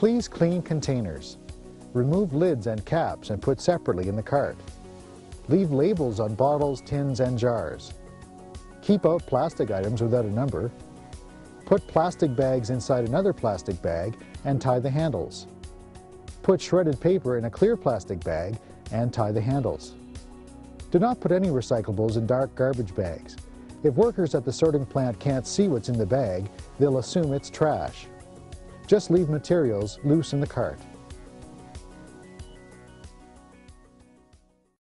Please clean containers. Remove lids and caps and put separately in the cart. Leave labels on bottles, tins, and jars. Keep out plastic items without a number. Put plastic bags inside another plastic bag and tie the handles. Put shredded paper in a clear plastic bag and tie the handles. Do not put any recyclables in dark garbage bags. If workers at the sorting plant can't see what's in the bag, they'll assume it's trash. Just leave materials loose in the cart.